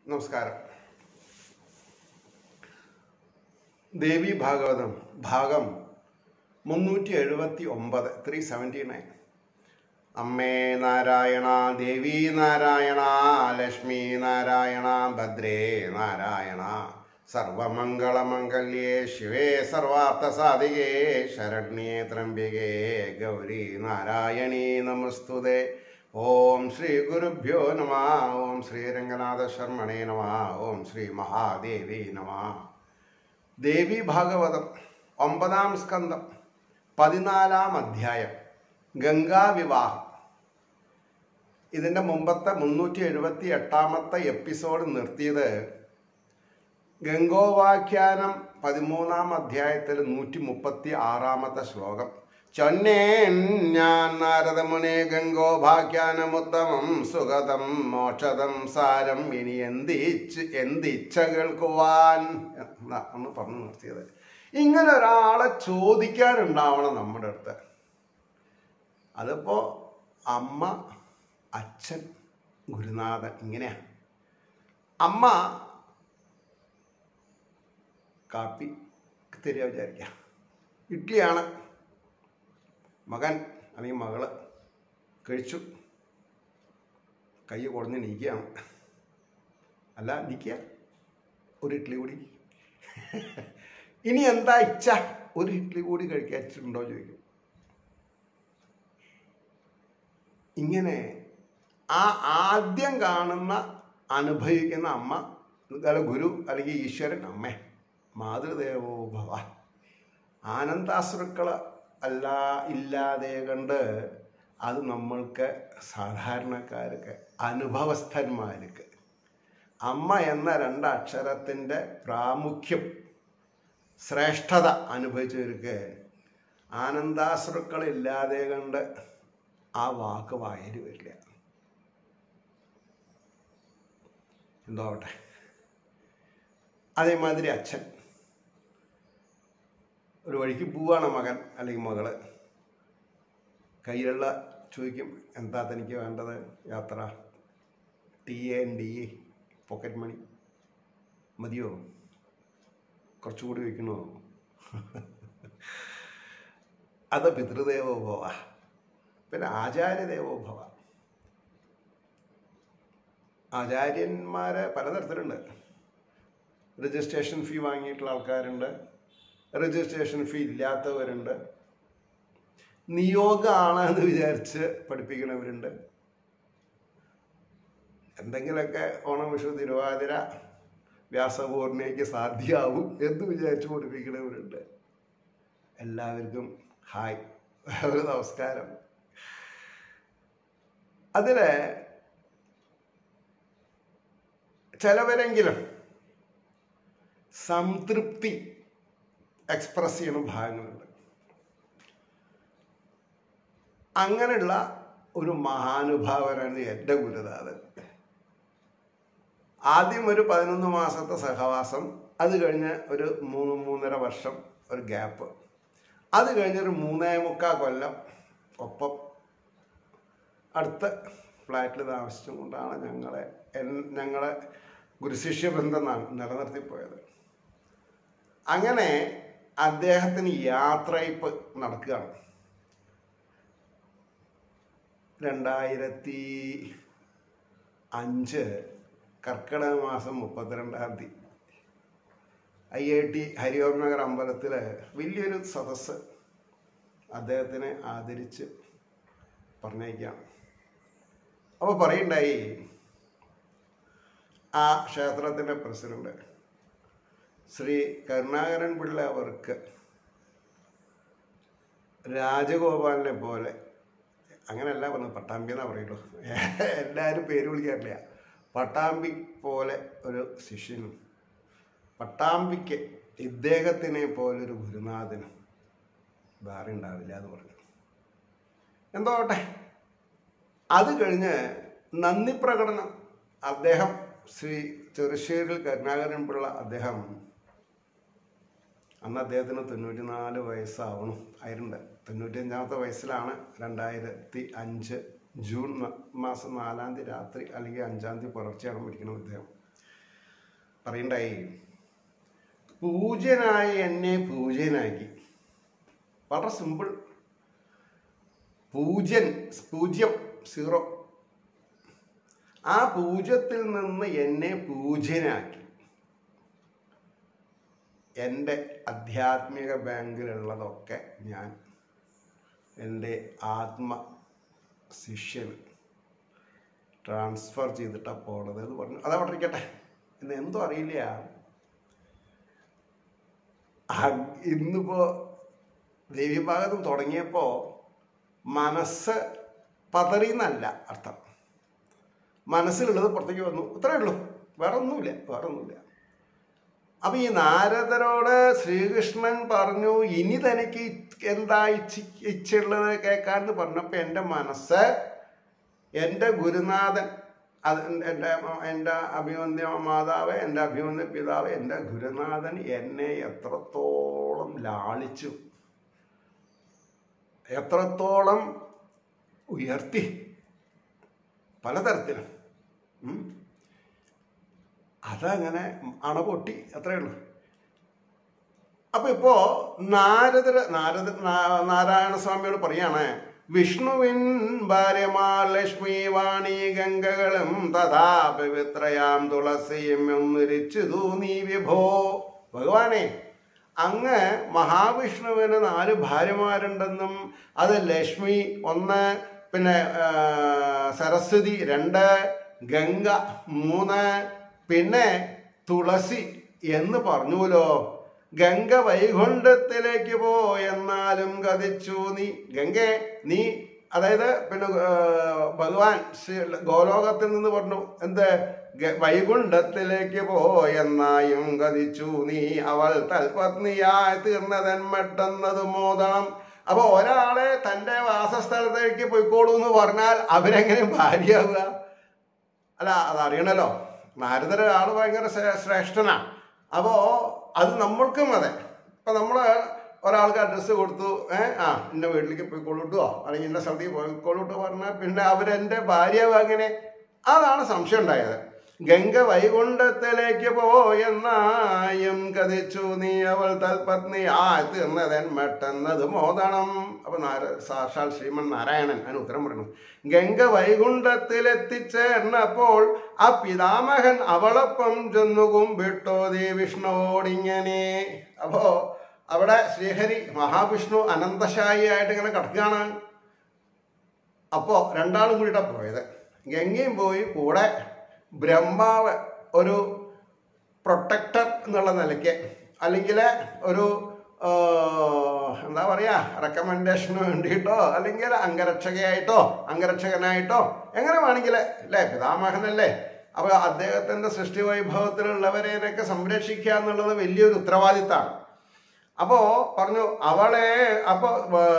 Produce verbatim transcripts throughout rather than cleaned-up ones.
നമസ്കാരം. ദേവി ഭാഗവതം ഭാഗം മുന്നൂറ്റി എഴുപത്തി ഒമ്പത് ത്രീ സെവൻറ്റി നയൻ. അമ്മേ നാരായണ, ദേവി നാരായണ, ലക്ഷ്മി നാരായണ, ഭദ്രേ നാരായണ, സർവമംഗളമംഗല്യേ ശിവേ സർവാർത്ഥസാധികേ, ശരണ്യേ ത്രംബികേ ഗൗരി നാരായണീ നമസ്തുതേ. ഓം ശ്രീ ഗുരുഭ്യോ നമ. ഓം ശ്രീ രംഗനാഥ ശർമ്മണേ നമ. ഓം ശ്രീ മഹാദേവി നമ. ദേവി ഭാഗവതം ഒമ്പതാം സ്കന്ധം പതിനാലാം അധ്യായം ഗംഗാവിവാഹം. ഇതിൻ്റെ മുമ്പത്തെ മുന്നൂറ്റി എഴുപത്തി എട്ടാമത്തെ എപ്പിസോഡ് നിർത്തിയത് ഗംഗോപാഖ്യാനം പതിമൂന്നാം അധ്യായത്തിൽ നൂറ്റി മുപ്പത്തി ആറാമത്തെ ശ്ലോകം. ചൊന്നേൻ ഞാൻ നാരദമുനെ ഗംഗോപാഖ്യാനമുത്തമം സുഗതം മോക്ഷതം സാരം ഇനി എന്തിച്ച് എന്തിച്ഛ കേൾക്കുവാൻ എന്ന് പറഞ്ഞു നിർത്തിയത്. ഇങ്ങനെ ഒരാളെ ചോദിക്കാനുണ്ടാവണം നമ്മുടെ അടുത്ത്. അതിപ്പോൾ അമ്മ, അച്ഛൻ, ഗുരുനാഥൻ, ഇങ്ങനെയാണ്. അമ്മ കാപ്പി തരിക വിചാരിക്കുക, ഇഡ്ഡലിയാണ്. മകൻ അല്ലെങ്കിൽ മകള് കഴിച്ചു, കൈ കുടഞ്ഞ് നീക്കുകയാണ്. അല്ല നീക്കുക, ഒരു ഇഡ്ഡലി കൂടി, ഇനി എന്താ ഇച്ഛ, ഒരു ഇഡ്ഡലി കൂടി കഴിക്കാച്ചിട്ടുണ്ടോ ചോദിക്കും. ഇങ്ങനെ ആ ആദ്യം കാണുന്ന അനുഭവിക്കുന്ന അമ്മ, അല്ല ഗുരു അല്ലെങ്കിൽ ഈശ്വരൻ, അമ്മേ മാതൃദേവോ ഭവ. ആനന്ദാശ്രുക്കള് അല്ല ഇല്ലാതെ കണ്ട് അത് നമ്മൾക്ക് സാധാരണക്കാർക്ക്, അനുഭവസ്ഥന്മാർക്ക് അമ്മ എന്ന രണ്ടക്ഷരത്തിൻ്റെ പ്രാമുഖ്യം, ശ്രേഷ്ഠത അനുഭവിച്ചവർക്ക് ആനന്ദാശ്രുക്കളില്ലാതെ കണ്ട് ആ വാക്ക് വായര് വരില്ല. എന്തോ ആവട്ടെ. അതേമാതിരി അച്ഛൻ ഒരു വഴിക്ക് പോവാണ് മകൻ അല്ലെങ്കിൽ മകള്, കയ്യിലുള്ള ചോദിക്കും, എന്താ തനിക്ക് വേണ്ടത്, യാത്ര, T A and D A, pocket money മതിയോ, കുറച്ചുകൂടി വയ്ക്കണോ? അത് പിതൃദേവോ ഭവ. പിന്നെ ആചാര്യദേവോ ഭവ. ആചാര്യന്മാരെ പലതരത്തിലുണ്ട്. രജിസ്ട്രേഷൻ ഫീ വാങ്ങിയിട്ടുള്ള ആൾക്കാരുണ്ട്, രജിസ്ട്രേഷൻ ഫീ ഇല്ലാത്തവരുണ്ട്, നിയോഗമാണ് എന്ന് വിചാരിച്ച് പഠിപ്പിക്കുന്നവരുണ്ട്, എന്തെങ്കിലുമൊക്കെ ഓണം, വിഷു, തിരുവാതിര, വ്യാസപൂർണിക്ക് സാധ്യമാവും എന്ന് വിചാരിച്ച് പഠിപ്പിക്കുന്നവരുണ്ട്. എല്ലാവർക്കും ഹായ്, ഒരു നമസ്കാരം. അതിൽ ചിലവരെങ്കിലും സംതൃപ്തി എക്സ്പ്രസ് ചെയ്യുന്ന ഭാഗങ്ങളുണ്ട്. അങ്ങനെയുള്ള ഒരു മഹാനുഭാവനാണ് എൻ്റെ ഗുരുനാഥൻ. ആദ്യം ഒരു പതിനൊന്ന് മാസത്തെ സഹവാസം, അത് കഴിഞ്ഞ് ഒരു മൂന്ന് മൂന്നര വർഷം ഒരു ഗ്യാപ്പ്, അത് കഴിഞ്ഞൊരു മൂന്നേ മുക്കാൽ കൊല്ലം ഒപ്പം അടുത്ത ഫ്ലാറ്റിൽ താമസിച്ചും കൊണ്ടാണ് ഞങ്ങളെ ഞങ്ങളെ ഗുരുശിഷ്യ ബന്ധം നിലനിർത്തിപ്പോയത്. അങ്ങനെ അദ്ദേഹത്തിന് യാത്രയപ്പ് നടക്കുകയാണ്. രണ്ടായിരത്തി അഞ്ച് കർക്കിടക മാസം മുപ്പത്തിരണ്ടാം തീയതി I I T Hariom Nagar അമ്പലത്തിൽ വലിയൊരു സദസ്സ് അദ്ദേഹത്തിനെ ആദരിച്ച് പറഞ്ഞേക്കാണ്. അപ്പോൾ പറയുണ്ടായി, ആ ക്ഷേത്രത്തിൻ്റെ പ്രസിഡന്റ് ശ്രീ കരുണാകരൻ പിള്ള അവർക്ക് രാജഗോപാലിനെ പോലെ, അങ്ങനെയല്ല പറഞ്ഞത്, പട്ടാമ്പി എന്നാ പറയുള്ളൂ, എല്ലാവരും പേര് വിളിക്കാറില്ല, പട്ടാമ്പി പോലെ ഒരു ശിഷ്യനും പട്ടാമ്പിക്ക് ഇദ്ദേഹത്തിനെ പോലൊരു ഗുരുനാഥനും വേറെ ഉണ്ടാവില്ല എന്ന് പറഞ്ഞു. എന്തോ ആവട്ടെ. അത് കഴിഞ്ഞ് നന്ദി പ്രകടനം അദ്ദേഹം, ശ്രീ ചെറുശ്ശേരിൽ കരുണാകരൻ പിള്ള, അദ്ദേഹം അന്ന് അദ്ദേഹത്തിന് തൊണ്ണൂറ്റി നാല് വയസ്സാവണം ആയിട്ടുണ്ട്. തൊണ്ണൂറ്റി അഞ്ചാമത്തെ വയസ്സിലാണ് രണ്ടായിരത്തി അഞ്ച് ജൂൺ മാസം നാലാം തീയതി രാത്രി അല്ലെങ്കിൽ അഞ്ചാം തീയതി പുലർച്ചെയാണ് മരിക്കുന്നത് അദ്ദേഹം. പറയണ്ടായി, പൂജ്യനായ എന്നെ പൂജ്യനാക്കി. വളരെ സിമ്പിൾ. പൂജ്യൻ, പൂജ്യം, സീറോ. ആ പൂജ്യത്തിൽ നിന്ന് എന്നെ പൂജ്യനാക്കി. എൻ്റെ ആധ്യാത്മിക ബാങ്കിലുള്ളതൊക്കെ ഞാൻ എൻ്റെ ആത്മ ശിഷ്യന് ട്രാൻസ്ഫർ ചെയ്തിട്ടാണ് പോണത് എന്ന് പറഞ്ഞു. അതാ പഠിക്കട്ടെ എന്ന് എന്തോ അറിയില്ല. ഇന്നിപ്പോൾ ദേവീഭാഗത്തും തുടങ്ങിയപ്പോൾ മനസ്സ് പതറിയെന്നല്ല അർത്ഥം, മനസ്സിലുള്ളത് പുറത്തേക്ക് വന്നു, ഇത്രയേ ഉള്ളൂ, വേറെ ഒന്നുമില്ല, വേറെ ഒന്നുമില്ല. അപ്പം ഈ നാരദരോട് ശ്രീകൃഷ്ണൻ പറഞ്ഞു, ഇനി തനിക്ക് എന്താ ഇച്ഛ ഇച്ഛയുള്ളത് കേൾക്കാമെന്ന് പറഞ്ഞപ്പോൾ എൻ്റെ മനസ്സ്, എൻ്റെ ഗുരുനാഥൻ, അത് എൻ്റെ എൻ്റെ അഭിമന്യ മാതാവ്, എൻ്റെ അഭിമന്യ പിതാവ്, എൻ്റെ ഗുരുനാഥൻ എന്നെ എത്രത്തോളം ലാളിച്ചു, എത്രത്തോളം ഉയർത്തി, പലതരത്തിലും. അതങ്ങനെ അണപൊട്ടി, അത്രയേ ഉള്ളൂ. അപ്പൊ ഇപ്പോ നാരദ നാരദ നാരായണസ്വാമിയോട് പറയാണ്, വിഷ്ണുവിൻ ഭാര്യമാർ ലക്ഷ്മി വാണി ഗംഗകളും തഥാ പവിത്രയാം തുളസിയും ഒന്നിരിച്ചു നീ വിഭോ. ഭഗവാനെ, അങ്ങ് മഹാവിഷ്ണുവിന് നാല് ഭാര്യമാരുണ്ടെന്നും അത് ലക്ഷ്മി ഒന്ന്, പിന്നെ സരസ്വതി രണ്ട്, ഗംഗ മൂന്ന്, പിന്നെ തുളസി എന്ന് പറഞ്ഞുല്ലോ. ഗംഗ വൈകുണ്ഠത്തിലേക്ക് പോയെന്നാലും കഥിച്ചു നീ. ഗംഗെ നീ, അതായത് പിന്നെ ഭഗവാൻ ശ്രീ ഗോലോകത്തിൽ നിന്ന് പറഞ്ഞു എന്ത്, വൈകുണ്ഠത്തിലേക്ക് പോയെന്നായും കഥിച്ചു നീ. അവൾ തൽപത്നിയായി തീർന്നതെന്മട്ടെന്നത് മോദണം. അപ്പൊ ഒരാളെ തൻ്റെ വാസസ്ഥലത്തേക്ക് പോയിക്കോളൂ എന്ന് പറഞ്ഞാൽ അവരെങ്ങനെ ഭാര്യയാവുക? അല്ല, അതറിയണല്ലോ. നാരദര ആള് ഭയങ്കര ശ്രേഷ്ഠനാ. അപ്പോ അത് നമ്മൾക്കും അതെ. ഇപ്പൊ നമ്മള് ഒരാൾക്ക് അഡ്രസ്സ് കൊടുത്തു, ഏഹ് ആ എന്റെ വീട്ടിലേക്ക് പോയിക്കൊള്ളൂട്ടോ, അല്ലെങ്കിൽ എന്റെ സ്ഥലത്തേക്ക് പോയിക്കൊള്ളൂട്ടോ പറഞ്ഞാൽ പിന്നെ അവരെന്റെ ഭാര്യയാവും. അങ്ങനെ അതാണ് സംശയം ഉണ്ടായത്. ഗംഗ വൈകുണ്ഠത്തിലേക്ക് പോയെന്നായും കഥിച്ചു നീ. അവൾ തൽപത്നി ആയി തീർന്നതൻ മെട്ടെന്നത് മോദണം. അപ്പൊ നാര സാക്ഷാൽ ശ്രീമൻ നാരായണൻ അതിന് ഉത്തരം പറയണം. ഗംഗ വൈകുണ്ഠത്തിലെത്തിച്ചേർന്നപ്പോൾ ആ പിതാമഹൻ അവളൊപ്പം ചെന്നു കുമ്പിട്ടോ ദേ വിഷ്ണുവോടിങ്ങനെ. അപ്പോ അവിടെ ശ്രീഹരി മഹാവിഷ്ണു അനന്തശായി ആയിട്ട് ഇങ്ങനെ കിടക്കുകയാണ്. അപ്പോ രണ്ടാളും കൂടിയിട്ടാണ് പോയത്. ഗംഗയും പോയി, കൂടെ ബ്രഹ്മാവ് ഒരു പ്രൊട്ടക്ടർ എന്നുള്ള നിലയ്ക്ക്, അല്ലെങ്കിൽ ഒരു എന്താ പറയുക, റെക്കമെൻഡേഷന് വേണ്ടിയിട്ടോ, അല്ലെങ്കിൽ അംഗരക്ഷകയായിട്ടോ അംഗരക്ഷകനായിട്ടോ എങ്ങനെ വേണമെങ്കിൽ അല്ലേ, പിതാമഹനല്ലേ. അപ്പോൾ അദ്ദേഹത്തിൻ്റെ സൃഷ്ടി വൈഭവത്തിലുള്ളവരെയൊക്കെ സംരക്ഷിക്കുക എന്നുള്ളത് വലിയൊരു ഉത്തരവാദിത്തമാണ്. അപ്പോ പറഞ്ഞു അവളെ, അപ്പൊ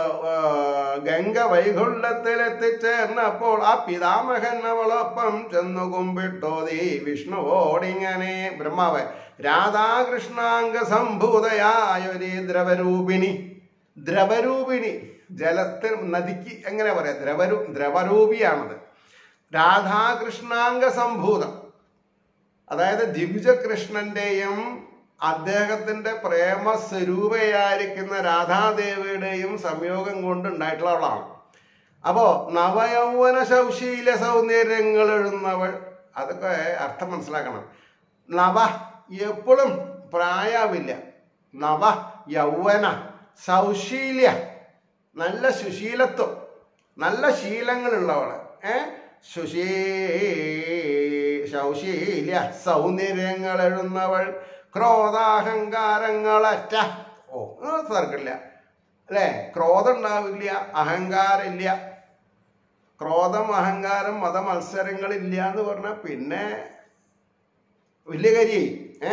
ഗംഗ വൈകുണ്ഠത്തിലെത്തിച്ചേർന്നപ്പോൾ ആ പിതാമഹൻ അവളൊപ്പം ചെന്നു കുമ്പിട്ടോതി വിഷ്ണുവോടിങ്ങനെ. ബ്രഹ്മാവ് രാധാകൃഷ്ണാംഗ സംഭൂതയായൊരു ദ്രവരൂപിണി. ദ്രവരൂപിണി ജലത്തിൽ, നദിക്ക് എങ്ങനെ പറയാം, ദ്രവരൂ ദ്രവരൂപിയാണത്. രാധാകൃഷ്ണാംഗ സംഭൂതം, അതായത് ദ്വിജകൃഷ്ണന്റെയും അദ്ദേഹത്തിന്റെ പ്രേമസ്വരൂപയായിരിക്കുന്ന രാധാദേവിയുടെയും സംയോഗം കൊണ്ടുണ്ടായിട്ടുള്ളവളാണ്. അപ്പോ നവയൗവന ശൗശീല സൗന്ദര്യങ്ങൾ എഴുന്നവൾ, അതൊക്കെ അർത്ഥം മനസ്സിലാക്കണം. നവ എപ്പോഴും പ്രായാവില്ല, നവ യൗവന സൗശീല്യ, നല്ല സുശീലത്വം, നല്ല ശീലങ്ങളുള്ളവള്, ഏ സുശീ ശൗശീല്യ സൗന്ദര്യങ്ങൾ എഴുന്നവൾ, ക്രോധാഹങ്കാരങ്ങളറ്റ. ഓ തർക്കില്ല അല്ലേ, ക്രോധം ഉണ്ടാവില്ല, അഹങ്കാരമില്ല. ക്രോധം അഹങ്കാരം മതമത്സരങ്ങളില്ല എന്ന് പറഞ്ഞാൽ പിന്നെ വലിയ കാര്യമായി. ഏ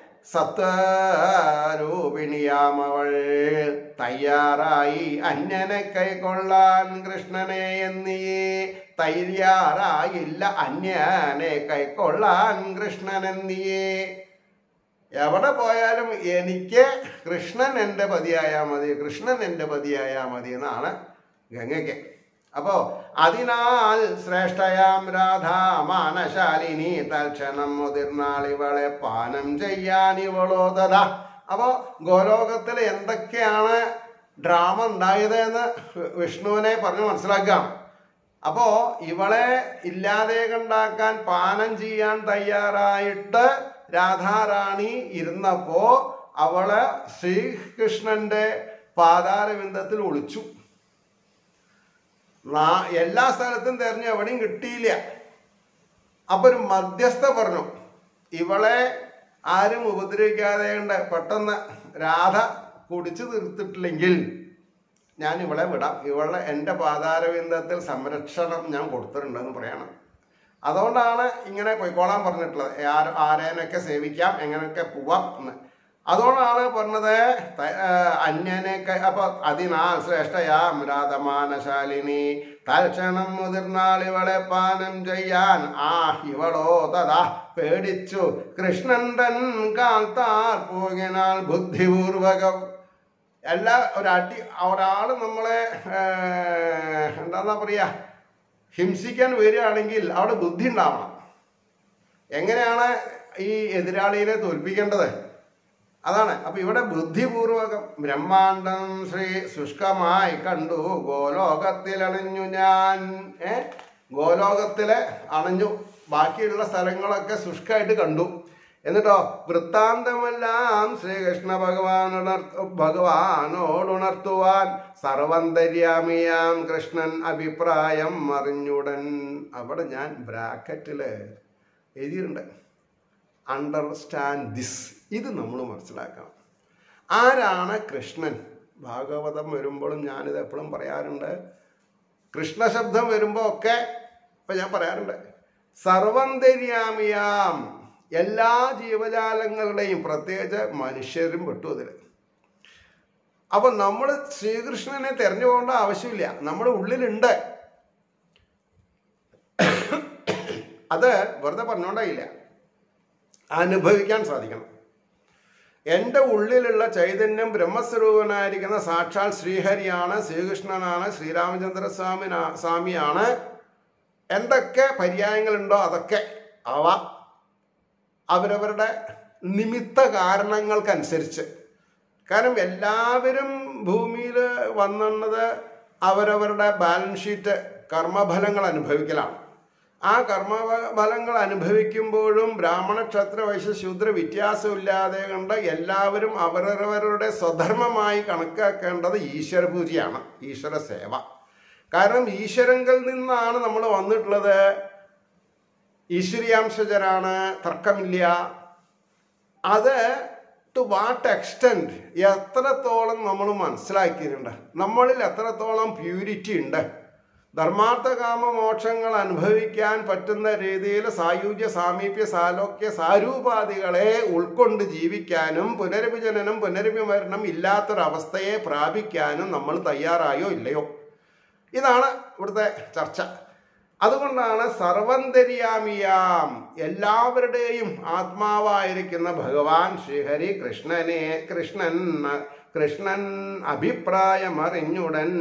സത്വരൂപിണിയാമവൾ തയ്യാറായി അന്യനെ കൈക്കൊള്ളാൻ കൃഷ്ണനെ എന്നീയേ. തയ്യാറായില്ല അന്യനെ കൈക്കൊള്ളാൻ കൃഷ്ണനെന്നിയേ. എവിടെ പോയാലും എനിക്ക് കൃഷ്ണൻ എൻ്റെ പതിയായാൽ മതി, കൃഷ്ണൻ എൻ്റെ പതിയായാൽ മതി എന്നാണ് ഗംഗയ്ക്ക്. അപ്പോ അതിനാൽ ശ്രേഷ്ഠയാം രാധ മാനശാലിനി തൽക്ഷണം മുതിർന്നാൾ ഇവളെ പാനം ചെയ്യാൻ ഇവളോ തഥാ. അപ്പോ ഗോലോകത്തിൽ എന്തൊക്കെയാണ് ഡ്രാമ ഉണ്ടായത് എന്ന് വിഷ്ണുവിനെ പറഞ്ഞ് മനസ്സിലാക്കാം. അപ്പോ ഇവളെ ഇല്ലാതെ കണ്ടാക്കാൻ പാനം ചെയ്യാൻ തയ്യാറായിട്ട് രാധാറാണി ഇരുന്നപ്പോ അവള് ശ്രീകൃഷ്ണന്റെ പാതാരവിന്ദത്തിൽ ഒളിച്ചു. എല്ലാ സ്ഥലത്തും തെരഞ്ഞു, എവിടെയും കിട്ടിയില്ല. അപ്പൊ ഒരു മധ്യസ്ഥ പറഞ്ഞു, ഇവളെ ആരും ഉപദ്രവിക്കാതെ കണ്ട് പെട്ടെന്ന് രാധ കുടിച്ചു തീർത്തിട്ടില്ലെങ്കിൽ ഞാൻ ഇവളെ വിടാം, ഇവളെ എൻ്റെ പാതാരവിന്ദത്തിൽ സംരക്ഷണം ഞാൻ കൊടുത്തിട്ടുണ്ടെന്ന് പറയണം. അതുകൊണ്ടാണ് ഇങ്ങനെ പൊയ്ക്കോളാൻ പറഞ്ഞിട്ടുള്ളത്, ആര് ആരേനൊക്കെ സേവിക്കാം, എങ്ങനെയൊക്കെ പോവാം എന്ന്. അതുകൊണ്ടാണ് പറഞ്ഞത് അന്യനൊക്കെ. അപ്പൊ അതിനാൽ ശ്രേഷ്ഠയാം രാധമാനശാലിനി തൽക്ഷണം മുതിർന്നാൾ ഇവളെ പാനം ചെയ്യാൻ ആ ഇവളോ തഥാ പേടിച്ചു കൃഷ്ണൻ തൻ കാൽത്താർ പോകിനാൽ ബുദ്ധിപൂർവകം. എല്ലാ ഒരടി ഒരാൾ നമ്മളെ എന്താന്നാ പറയാ ഹിംസിക്കാൻ വരികയാണെങ്കിൽ അവിടെ ബുദ്ധി ഉണ്ടാവണം. എങ്ങനെയാണ് ഈ എതിരാളിയെ തോൽപ്പിക്കേണ്ടത്, അതാണ്. അപ്പൊ ഇവിടെ ബുദ്ധിപൂർവകം ബ്രഹ്മാണ്ടം ശ്രീ ശുഷ്കമായി കണ്ടു ഗോലോകത്തിൽ അണഞ്ഞു ഞാൻ. ഏ ഗോലോകത്തിലെ അണഞ്ഞു, ബാക്കിയുള്ള സ്ഥലങ്ങളൊക്കെ ശുഷ്കമായിട്ട് കണ്ടു. എന്നിട്ടോ വൃത്താന്തമെല്ലാം ശ്രീകൃഷ്ണ ഭഗവാനുണർ ഭഗവാനോടുണർത്തുവാൻ സർവന്തര്യാമിയാം കൃഷ്ണൻ അഭിപ്രായം അറിഞ്ഞുടൻ. അവിടെ ഞാൻ ബ്രാക്കറ്റില് എഴുതിയിട്ടുണ്ട്, അണ്ടർസ്റ്റാൻഡ് ദിസ്. ഇത് നമ്മൾ മനസ്സിലാക്കണം. ആരാണ് കൃഷ്ണൻ? ഭാഗവതം വരുമ്പോഴും ഞാനിത് എപ്പോഴും പറയാറുണ്ട്, കൃഷ്ണശബ്ദം വരുമ്പോൾ ഒക്കെ ഇപ്പം ഞാൻ പറയാറുണ്ട്, സർവന്തര്യാമിയാം, എല്ലാ ജീവജാലങ്ങളുടെയും, പ്രത്യേകിച്ച് മനുഷ്യരും പെട്ടു അതിൽ. അപ്പം നമ്മൾ ശ്രീകൃഷ്ണനെ തെരഞ്ഞു പോകേണ്ട ആവശ്യമില്ല, നമ്മുടെ ഉള്ളിലുണ്ട്. അത് വെറുതെ പറഞ്ഞുകൊണ്ടായില്ല, അനുഭവിക്കാൻ സാധിക്കണം. എൻ്റെ ഉള്ളിലുള്ള ചൈതന്യം ബ്രഹ്മസ്വരൂപനായിരിക്കുന്ന സാക്ഷാൽ ശ്രീഹരിയാണ്, ശ്രീകൃഷ്ണനാണ്, ശ്രീരാമചന്ദ്ര സ്വാമി സ്വാമിയാണ്. എന്തൊക്കെ പര്യായങ്ങളുണ്ടോ അതൊക്കെ അവ അവരവരുടെ നിമിത്ത കാരണങ്ങൾക്കനുസരിച്ച്. കാരണം എല്ലാവരും ഭൂമിയിൽ വന്നത് അവരവരുടെ ബാലൻസ് ഷീറ്റ് കർമ്മഫലങ്ങൾ അനുഭവിക്കലാണ്. ആ കർമ്മഫലങ്ങൾ അനുഭവിക്കുമ്പോഴും ബ്രാഹ്മണ ക്ഷത്ര വൈശ്യ ശൂദ്ര വ്യത്യാസമില്ലാതെ കണ്ട് എല്ലാവരും അവരവരുടെ സ്വധർമ്മമായി കണക്കാക്കേണ്ടത് ഈശ്വര പൂജയാണ്, ഈശ്വര സേവ. കാരണം ഈശ്വരങ്കിൽ നിന്നാണ് നമ്മൾ വന്നിട്ടുള്ളത്. ഈശ്വരീയാംശജരാണ്, തർക്കമില്ല. അത് ടു വാട്ട് എക്സ്റ്റെൻറ്റ്, എത്രത്തോളം നമ്മൾ മനസ്സിലാക്കിയിട്ടുണ്ട്, നമ്മളിൽ എത്രത്തോളം പ്യൂരിറ്റി ഉണ്ട്. ധർമാർത്ഥ കാമ മോക്ഷങ്ങൾ അനുഭവിക്കാൻ പറ്റുന്ന രീതിയിൽ സായുജ്യ സാമീപ്യ സാലോക്യ സാരൂപാദികളെ ഉൾക്കൊണ്ട് ജീവിക്കാനും പുനരഭിജനനം പുനരഭിമരണം ഇല്ലാത്തൊരവസ്ഥയെ പ്രാപിക്കാനും നമ്മൾ തയ്യാറായോ ഇല്ലയോ, ഇതാണ് ഇവിടുത്തെ ചർച്ച. അതുകൊണ്ടാണ് സർവന്തര്യാമിയാം, എല്ലാവരുടെയും ആത്മാവായിരിക്കുന്ന ഭഗവാൻ ശ്രീഹരി കൃഷ്ണനെ കൃഷ്ണൻ കൃഷ്ണൻ അഭിപ്രായമറിഞ്ഞുടൻ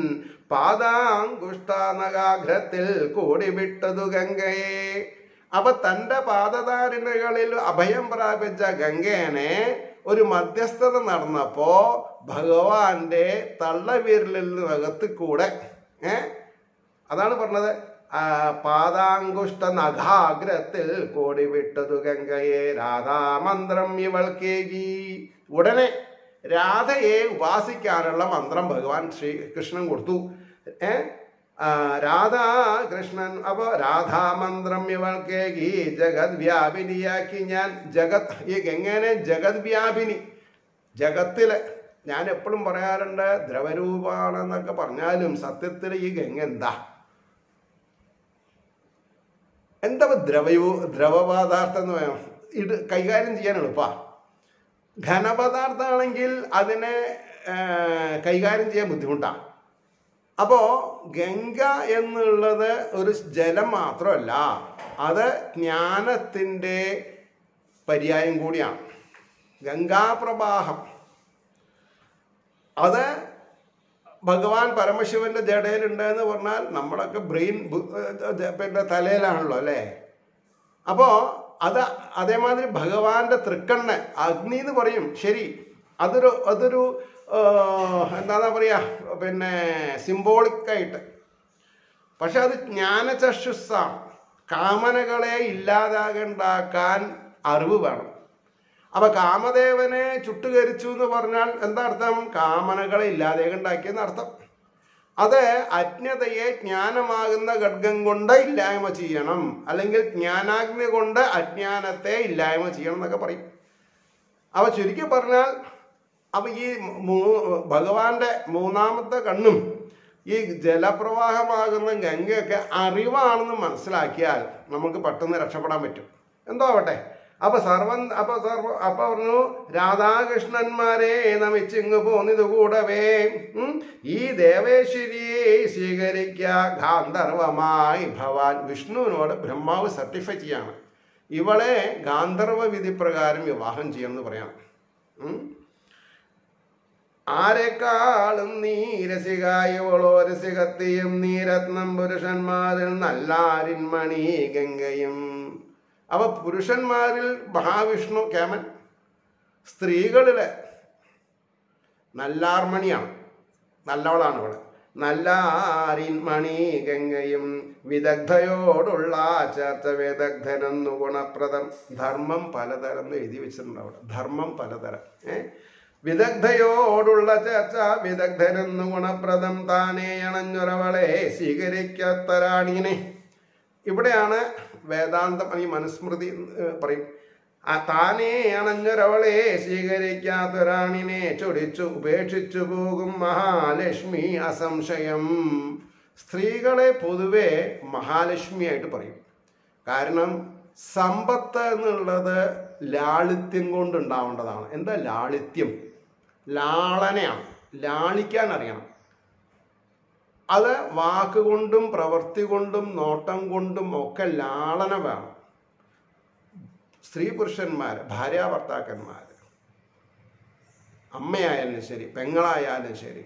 പാദാങ്കുഷ്ഠനഗാഗ്രത്തിൽ കൂടിവിട്ടതു ഗംഗയെ. അപ്പൊ തൻ്റെ പാദധാരണകളിൽ അഭയം പ്രാപിച്ച ഗംഗേനെ ഒരു മധ്യസ്ഥത നടന്നപ്പോ ഭഗവാന്റെ തള്ളവിരലിനകത്ത് കൂടെ ഏ അതാണ് പറഞ്ഞത്, പാദാങ്കുഷ്ട നഖാഗ്രത്തിൽ കോടി വിട്ടതു ഗംഗയെ രാധാമന്ത്രം ഇവൾക്കേകി. ഉടനെ രാധയെ ഉപാസിക്കാനുള്ള മന്ത്രം ഭഗവാൻ ശ്രീകൃഷ്ണൻ കൊടുത്തു. ഏ രാധാ കൃഷ്ണൻ. അപ്പൊ രാധാമന്ത്രം ഇവൾക്കേകി ജഗത് വ്യാപിനിയാക്കി ഞാൻ. ജഗത്, ഈ ഗംഗേനെ ജഗത് വ്യാപിനി, ജഗത്തില് ഞാൻ എപ്പോഴും പറയാറുണ്ട് ദ്രവരൂപാണെന്നൊക്കെ പറഞ്ഞാലും സത്യത്തിൽ ഈ ഗംഗ എന്താ എന്താ ദ്രവയൂ ദ്രവപദാർത്ഥം എന്ന് പറയാം. ഇത് കൈകാര്യം ചെയ്യാൻ എളുപ്പാ. ഘനപദാർത്ഥമാണെങ്കിൽ അതിനെ കൈകാര്യം ചെയ്യാൻ ബുദ്ധിമുട്ടാണ്. അപ്പോൾ ഗംഗ എന്നുള്ളത് ഒരു ജലം മാത്രമല്ല, അത് ജ്ഞാനത്തിൻ്റെ പര്യായം കൂടിയാണ്. ഗംഗാപ്രവാഹം അത് ഭഗവാൻ പരമശിവന്റെ ജടയിലുണ്ട് എന്ന് പറഞ്ഞാൽ നമ്മളൊക്കെ ബ്രെയിൻ പിന്നെ തലയിലാണല്ലോ അല്ലേ. അപ്പോൾ അത് അതേമാതിരി ഭഗവാന്റെ തൃക്കണ്ണ് അഗ്നി എന്ന് പറയും, ശരി, അതൊരു അതൊരു എന്താണെന്നാ പറയുക, പിന്നെ സിംബോളിക്കായിട്ട്. പക്ഷെ അത് ജ്ഞാനചക്ഷുസ്സാണ്. കാമനകളെ ഇല്ലാതാകണ്ടാക്കാൻ അറിവ് വേണം. അപ്പൊ കാമദേവനെ ചുട്ടുകരിച്ചു എന്ന് പറഞ്ഞാൽ എന്താ അർത്ഥം? കാമനകളെ ഇല്ലാതാകണ്ടാക്കിയെന്ന് അർത്ഥം. അത് അജ്ഞതയെ ജ്ഞാനമാകുന്ന ഖഡ്ഗം കൊണ്ട് ഇല്ലായ്മ ചെയ്യണം, അല്ലെങ്കിൽ ജ്ഞാനാഗ്നി കൊണ്ട് അജ്ഞാനത്തെ ഇല്ലായ്മ ചെയ്യണം എന്നൊക്കെ പറയും. അപ്പൊ ചുരുക്കി പറഞ്ഞാൽ അപ്പൊ ഈ മൂ ഭഗവാന്റെ മൂന്നാമത്തെ കണ്ണും ഈ ജലപ്രവാഹമാകുന്ന ഗംഗയൊക്കെ അറിവാണെന്ന് മനസ്സിലാക്കിയാൽ നമുക്ക് പെട്ടെന്ന് രക്ഷപ്പെടാൻ പറ്റും. എന്തോ ആവട്ടെ. അപ്പൊ സർവൻ അപ്പൊ സർവ അപ്പൊ പറഞ്ഞു, രാധാകൃഷ്ണന്മാരെ നമിച്ചിങ്ങ് പോന്നിത് കൂടവേ ഈ ദേവേശ്വരിയെ സ്വീകരിക്ക ഗാന്ധർവമായി ഭവാൻ. വിഷ്ണുവിനോട് ബ്രഹ്മാവ് സർട്ടിഫൈ ചെയ്യാണ്, ഇവളെ ഗാന്ധർവ വിധി പ്രകാരം വിവാഹം ചെയ്യണമെന്ന് പറയണം. ആരെക്കാളും നീ രസികായോളോ രസികത്തെയും നീരത്നം പുരുഷന്മാരിൽ നല്ലാരിന്മണി ഗംഗയും. അപ്പൊ പുരുഷന്മാരിൽ മഹാവിഷ്ണു കേമൻ, സ്ത്രീകളിലെ നല്ലാർമണിയാണ്, നല്ലവളാണ് അവള്. നല്ലാരിന്മണി ഗംഗയും വിദഗ്ധയോടുള്ള ചേർച്ച വിദഗ്ധനെന്നു ഗുണപ്രദം. ധർമ്മം പലതരം എന്ന് എഴുതി വെച്ചിട്ടുണ്ട് അവിടെ, ധർമ്മം പലതരം. ഏഹ് വിദഗ്ധയോടുള്ള ചേർച്ച വിദഗ്ധനെന്നു ഗുണപ്രദം. താനേ അണഞ്ഞൊരവളെ സ്വീകരിക്കത്തരാണീനെ. ഇവിടെയാണ് വേദാന്തം ഈ മനുസ്മൃതി പറയും. ആ താനേ അണഞ്ഞൊരവളെ സ്വീകരിക്കാത്തൊരാണിനെ ചൊടിച്ചു ഉപേക്ഷിച്ചു പോകും മഹാലക്ഷ്മി അസംശയം. സ്ത്രീകളെ പൊതുവെ മഹാലക്ഷ്മിയായിട്ട് പറയും. കാരണം സമ്പത്ത് എന്നുള്ളത് ലാളിത്യം കൊണ്ടുണ്ടാവേണ്ടതാണ്. എന്താ ലാളിത്യം? ലാളനയാണ്, ലാളിക്കാൻ അറിയണം. അത് വാക്കുകൊണ്ടും പ്രവൃത്തി കൊണ്ടും നോട്ടം കൊണ്ടും ഒക്കെ ലാളന വേണം. സ്ത്രീ പുരുഷന്മാർ, ഭാര്യാഭർത്താക്കന്മാർ, അമ്മയായാലും ശരി, പെങ്ങളായാലും ശരി,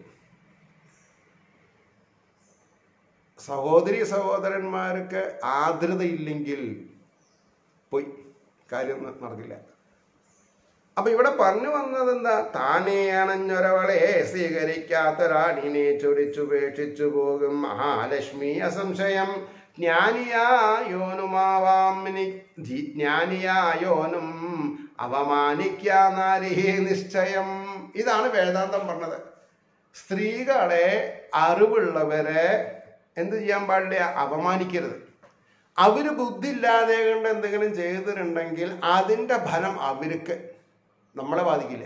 സഹോദരി സഹോദരന്മാർക്ക് ആർദ്രതയില്ലെങ്കിൽ പോയി കാര്യം നടക്കില്ല. അപ്പൊ ഇവിടെ പറഞ്ഞു വന്നത് എന്താ? താനേ അണഞ്ഞൊരവളെ സ്വീകരിക്കാത്തൊരാണിനെ ചൊരിച്ചുപേക്ഷിച്ചു പോകും മഹാലക്ഷ്മി അസംശയം. ജ്ഞാനിയായോനുമാവാമിനി ജ്ഞാനിയായോനും അവമാനിക്കാനാരിഹേ നിശ്ചയം. ഇതാണ് വേദാന്തം പറഞ്ഞത്. സ്ത്രീകളെ അറിവുള്ളവരെ എന്ത് ചെയ്യാൻ പാടില്ല? അപമാനിക്കരുത്. അവര് ബുദ്ധി ഇല്ലാതെ കൊണ്ട് എന്തെങ്കിലും ചെയ്തിട്ടുണ്ടെങ്കിൽ അതിൻ്റെ ഫലം അവർക്ക്, നമ്മളെ ബാധിക്കില്ല.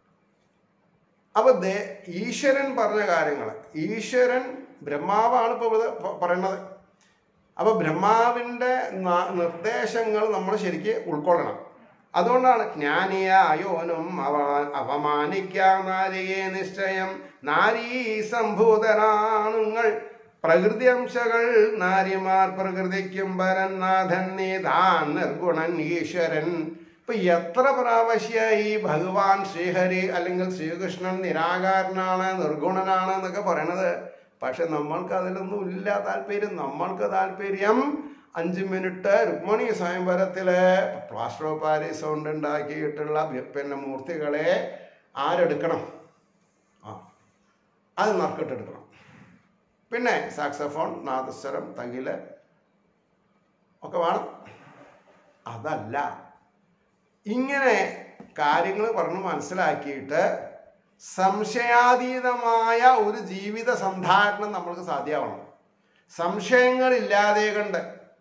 അപ്പൊ ദേ ഈശ്വരൻ പറഞ്ഞ കാര്യങ്ങൾ, ഈശ്വരൻ ബ്രഹ്മാവാണ് ഇപ്പോൾ പറയുന്നത്. അപ്പൊ ബ്രഹ്മാവിൻ്റെ നിർദ്ദേശങ്ങൾ നമ്മൾ ശരിക്ക് ഉൾക്കൊള്ളണം. അതുകൊണ്ടാണ് ജ്ഞാനിയായോനും അവ അവമാനിക്കാനാരിയെ നിശ്ചയം. നാരീ സംഭൂതരാണുങ്ങൾ പ്രകൃതി അംശകൾ നാരിമാർ പ്രകൃതിക്കും പരനാഥൻ നീതാൻ നിർഗുണൻ ഈശ്വരൻ. ഇപ്പൊ എത്ര പ്രാവശ്യമായി ഭഗവാൻ ശ്രീഹരി അല്ലെങ്കിൽ ശ്രീകൃഷ്ണൻ നിരാകാരനാണ്, നിർഗുണനാണ് എന്നൊക്കെ പറയണത്. പക്ഷെ നമ്മൾക്ക് അതിലൊന്നും ഇല്ല താല്പര്യം. നമ്മൾക്ക് താല്പര്യം അഞ്ച് മിനിറ്റ് രുക്മിണി സ്വയംവരത്തില് പ്ലാസ്റ്റർ ഓഫ് പാരീസ് കൊണ്ട് ഉണ്ടാക്കിയിട്ടുള്ള പിന്നെ മൂർത്തികളെ ആരെടുക്കണം? ആ അത് നറുക്കിട്ടെടുക്കണം. പിന്നെ സാക്സഫോൺ, നാദസ്വരം, തകില് ഒക്കെ വേണം. അതല്ല, ഇങ്ങനെ കാര്യങ്ങൾ പറഞ്ഞ് മനസ്സിലാക്കിയിട്ട് സംശയാതീതമായ ഒരു ജീവിത സന്ധാരണം നമ്മൾക്ക് സാധ്യമാവണം. സംശയങ്ങളില്ലാതെ കണ്ട്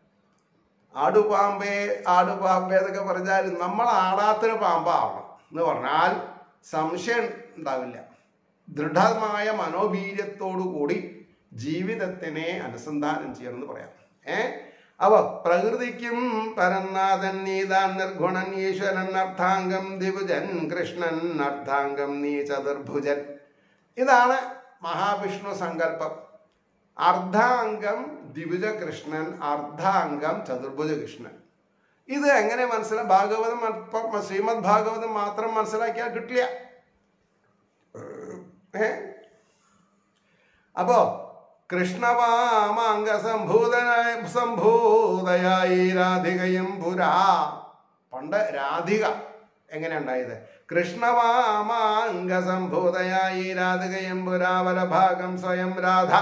ആടുപാമ്പേ ആടുപാമ്പേ എന്നൊക്കെ പറഞ്ഞാൽ നമ്മൾ ആടാത്തൊരു പാമ്പാവണം എന്ന് പറഞ്ഞാൽ സംശയം ഉണ്ടാവില്ല. ദൃഢമായ മനോവീര്യത്തോടു കൂടി ജീവിതത്തിനെ അനുസന്ധാനം ചെയ്യണമെന്ന് പറയാം. ഏ അവ പ്രകൃതിക്കും പരനാഥൻ നീതാൻ നിർഗുണൻ ഈശ്വരൻ അർത്ഥാംഗം ദ്വിഭുജൻ കൃഷ്ണൻ അർത്ഥാംഗം നീ ചതുർഭുജൻ. ഇതാണ് മഹാവിഷ്ണു സങ്കല്പം. അർദ്ധാംഗം ദ്വിഭുജ കൃഷ്ണൻ, അർദ്ധാംഗം ചതുർഭുജ കൃഷ്ണൻ. ഇത് എങ്ങനെ മനസ്സിലാ? ഭാഗവതം ശ്രീമദ് ഭാഗവതം മാത്രം മനസ്സിലാക്കിയാൽ കിട്ടില്ല. ഏ അപ്പോ കൃഷ്ണവാമാംഗ സംഭൂതനായ സംഭൂതയായി രാധികയും പുരാ. പണ്ട് രാധിക എങ്ങനെ ഉണ്ടായത്? കൃഷ്ണവാമാംഗ സംഭൂതയായി രാധികയും പുരാവലഭാഗം സ്വയം രാധ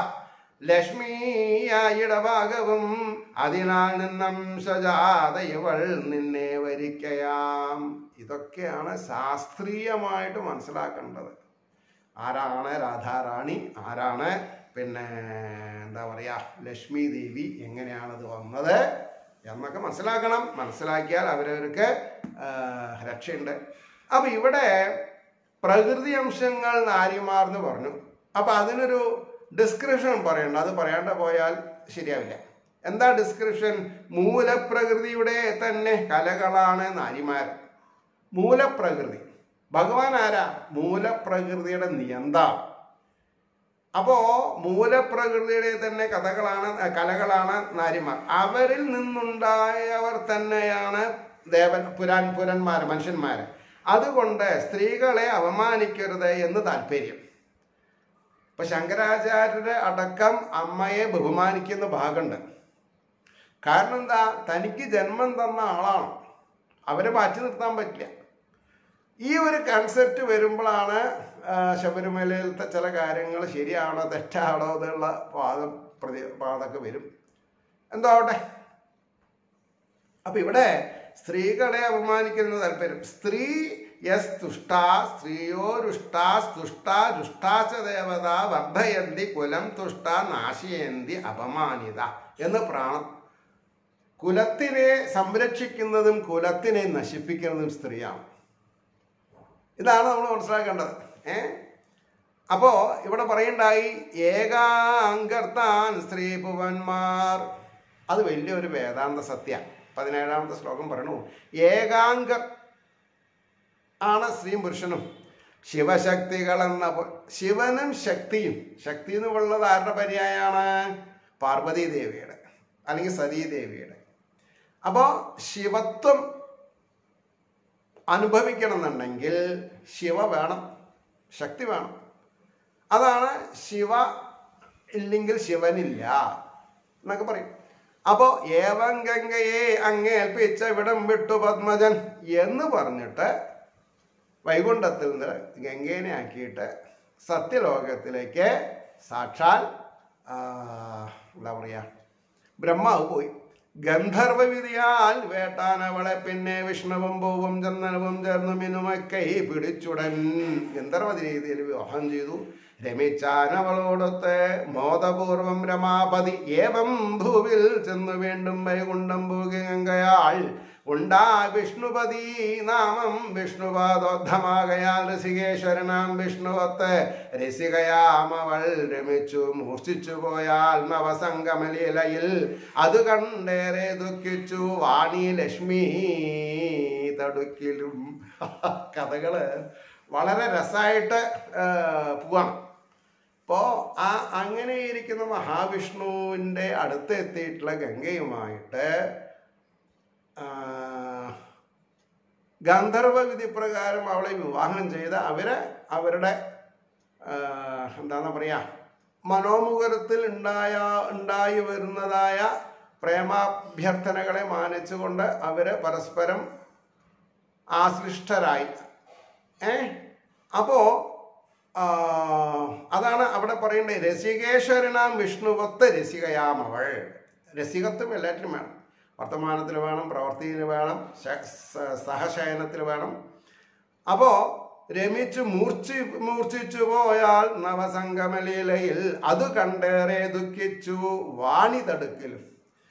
ലക്ഷ്മിയായിടഭാഗവും അതിനാൽ നിന്നംശജാത ഇവൾ നിന്നെ വരിക്കയാം. ഇതൊക്കെയാണ് ശാസ്ത്രീയമായിട്ട് മനസ്സിലാക്കേണ്ടത്. ആരാണ് രാധാറാണി, ആരാണ് പിന്നെ എന്താ പറയുക ലക്ഷ്മി ദേവി, എങ്ങനെയാണത് വന്നത് എന്നൊക്കെ മനസ്സിലാക്കണം. മനസ്സിലാക്കിയാൽ അവരവർക്ക് രക്ഷയുണ്ട്. അപ്പം ഇവിടെ പ്രകൃതി അംശങ്ങൾ നാരിമാർന്ന് പറഞ്ഞു. അപ്പം അതിനൊരു ഡിസ്ക്രിപ്ഷൻ പറയണ്ട, അത് പറയാണ്ട് പോയാൽ ശരിയാവില്ല. എന്താ ഡിസ്ക്രിപ്ഷൻ? മൂലപ്രകൃതിയുടെ തന്നെ കലകളാണ് നാരിമാർ. മൂലപ്രകൃതി ഭഗവാൻ ആരാ? മൂലപ്രകൃതിയുടെ നിയന്താവ്. അപ്പോ മൂലപ്രകൃതിയുടെ തന്നെ കഥകളാണ് കലകളാണ് നാരിമാർ. അവരിൽ നിന്നുണ്ടായവർ തന്നെയാണ് ദേവൻ പുരാൻ പുരന്മാർ മനുഷ്യന്മാർ. അതുകൊണ്ട് സ്ത്രീകളെ അവമാനിക്കരുത് എന്ന് താല്പര്യം. ഇപ്പൊ ശങ്കരാചാര്യരുടെ അടക്കം അമ്മയെ ബഹുമാനിക്കുന്ന ഭാഗമുണ്ട്. കാരണം എന്താ? തനിക്ക് ജന്മം തന്ന ആളാണ്, അവരെ മാറ്റി നിർത്താൻ പറ്റില്ല. ഈ ഒരു കൺസെപ്റ്റ് വരുമ്പോഴാണ് ശബരിമലയിലത്തെ ചില കാര്യങ്ങൾ ശരിയാണോ തെറ്റാണോ എന്നുള്ള വാദം പ്രതി വാദമൊക്കെ വരും. എന്തോ ആവട്ടെ. അപ്പൊ ഇവിടെ സ്ത്രീകളെ അപമാനിക്കുന്ന താല്പര്യം. സ്ത്രീ യസ് തുഷ്ടാ സ്ത്രീയോ രുഷ്ടാ തുഷ്ടാ രുഷ്ടാച്ച ദേവത വർദ്ധയന്തി കുലം തുഷ്ട നാശയന്തി അപമാനിത എന്ന് പ്രാണം. കുലത്തിനെ സംരക്ഷിക്കുന്നതും കുലത്തിനെ നശിപ്പിക്കുന്നതും സ്ത്രീയാണ്. ഇതാണ് നമ്മൾ മനസ്സിലാക്കേണ്ടത്. ഏ അപ്പോ ഇവിടെ പറയണ്ടായി ഏകാംഗർത്താൻ സ്ത്രീ പുവന്മാർ. അത് വലിയൊരു വേദാന്ത സത്യ. പതിനേഴാമത്തെ ശ്ലോകം പറയണു ഏകാംഗർ ആണ് സ്ത്രീയും പുരുഷനും. ശിവശക്തികൾ എന്ന ശിവനും ശക്തിയും. ശക്തി എന്നുള്ളത് ആരുടെ പര്യായാണ്? പാർവതി ദേവിയുടെ അല്ലെങ്കിൽ സതീദേവിയുടെ. അപ്പോ ശിവത്വം അനുഭവിക്കണം എന്നുണ്ടെങ്കിൽ ശിവ വേണം, ശക്തി വേണം. അതാണ് ശിവ ഇല്ലെങ്കിൽ ശിവനില്ല എന്നൊക്കെ പറയും. അപ്പോ ഏവം ഗംഗയെ അങ്ങേൽപ്പിച്ച വിടം വിട്ടു പത്മജൻ എന്ന് പറഞ്ഞിട്ട് വൈകുണ്ഠത്തിൽ നിന്ന് ഗംഗേനെ ആക്കിയിട്ട് സത്യലോകത്തിലേക്ക് സാക്ഷാൽ എന്താ പറയുക ബ്രഹ്മാവ് പോയി. ഗന്ധർവ വിധിയാൽ വേട്ടാൻ അവളെ പിന്നെ വിഷ്ണുവും പൂവും ചന്ദനവും ചേർന്ന് മിനുമക്കൈ പിടിച്ചുടൻ ഗന്ധർവ രീതിയിൽ വിവാഹം ചെയ്തു. രമിച്ചാൻ അവളോടൊത്ത് മോദപൂർവം രമാപതി ഏവം ഭൂവിൽ ചെന്നു വീണ്ടും വൈകുണ്ഠം പൂകി ഗംഗയാൾ ഉണ്ടാ വിഷ്ണുപതി നാമം വിഷ്ണുപാദോദ്ധമാകയാൽ ഋഷികേശ്വരനാം വിഷ്ണുവത്ത് രസികയാമവൾ രമിച്ചു മൂർച്ഛിച്ചു പോയാൽ നവസംഗമലീലയിൽ അത് കണ്ടേറെ ദുഃഖിച്ചു വാണി ലക്ഷ്മി തടുക്കിലും. കഥകള് വളരെ രസമായിട്ട് പോവാണ്. അപ്പോൾ ആ അങ്ങനെ ഇരിക്കുന്ന മഹാവിഷ്ണുവിൻ്റെ അടുത്ത് എത്തിയിട്ടുള്ള ഗംഗയുമായിട്ട് ഗന്ധർവ വിധി പ്രകാരം അവളെ വിവാഹം ചെയ്ത് അവരെ അവരുടെ എന്താണെന്ന് പറയുക മനോമുഖരത്തിൽ ഉണ്ടായ ഉണ്ടായി വരുന്നതായ പ്രേമാഭ്യർത്ഥനകളെ മാനിച്ചുകൊണ്ട് അവര് പരസ്പരം ആശ്ലിഷ്ടരായി. ഏ അപ്പോ അതാണ് അവിടെ പറയേണ്ടത്. രസികേശ്വരനാം വിഷ്ണുവത്ത് രസികയാമവൾ. രസികത്വം എല്ലാറ്റിനും വേണം. വർത്തമാനത്തിൽ വേണം, പ്രവൃത്തിയിൽ വേണം, സഹശയനത്തിൽ വേണം. അപ്പോൾ രമിച്ചു മൂർച്ഛി മൂർച്ഛിച്ചു പോയാൽ നവസംഗമലീലയിൽ അത് കണ്ടേറെ ദുഃഖിച്ചു വാണി തടുക്കലും.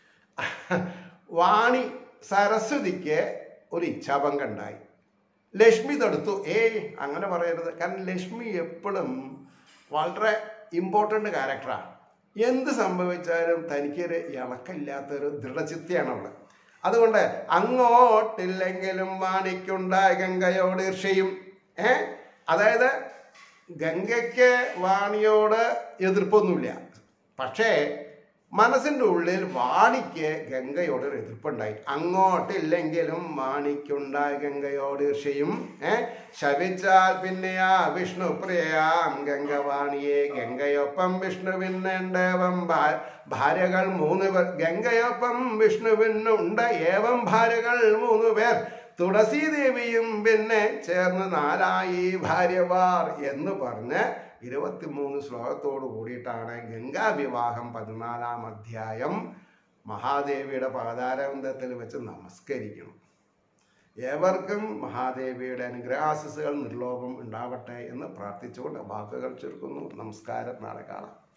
വാണി സരസ്വതിക്ക് ഒരു ഇച്ഛാഭംഗം ഉണ്ടായി. ലക്ഷ്മി തടുത്തു. ഏയ് അങ്ങനെ പറയരുത്. കാരണം ലക്ഷ്മി എപ്പോഴും വളരെ ഇമ്പോർട്ടൻ്റ് ക്യാരക്ടറാണ്. എന്ത് സംഭവിച്ചാലും തനിക്കൊരു ഇളക്കില്ലാത്തൊരു ദൃഢചിത്തയാണ് അവള്. അതുകൊണ്ട് അങ്ങോട്ടില്ലെങ്കിലും വാണിക്കുണ്ടായ ഗംഗയോട് ഈർഷ്യയും. ഏ അതായത് ഗംഗയ്ക്ക് വാണിയോട് എതിർപ്പൊന്നുമില്ല. പക്ഷേ മനസ്സിൻ്റെ ഉള്ളിൽ വാണിക്ക് ഗംഗയോട് ഒരു എതിർപ്പുണ്ടായി. അങ്ങോട്ടില്ലെങ്കിലും വാണിക്കുണ്ടായി ഗംഗയോട് ഈർഷ്യയും. ഏഹ് ശപിച്ചാൽ പിന്നെയാ വിഷ്ണു പ്രിയാം ഗംഗവാണിയെ. ഗംഗയൊപ്പം വിഷ്ണുവിനുണ്ടേവം ഭാര്യകൾ മൂന്ന് പേർ. ഗംഗയൊപ്പം വിഷ്ണുവിനുണ്ട് ഏവം ഭാര്യകൾ മൂന്ന് പേർ. തുളസീദേവിയും പിന്നെ ചേർന്ന് നാലായി ഭാര്യമാർ എന്ന് പറഞ്ഞ് ഇരുപത്തിമൂന്ന് ശ്ലോകത്തോട് കൂടിയിട്ടാണ് ഗംഗാവിവാഹം പതിനാലാം അധ്യായം മഹാദേവിയുടെ പാതാരബന്ധത്തിൽ വെച്ച് നമസ്കരിക്കണം. ഏവർക്കും മഹാദേവിയുടെ അനുഗ്രഹാശിസുകൾ നിർലോഭം ഉണ്ടാവട്ടെ എന്ന് പ്രാർത്ഥിച്ചുകൊണ്ട് വാക്കുകൾ ചുരുക്കുന്നു. നമസ്കാരം. നാളെ കാണാം.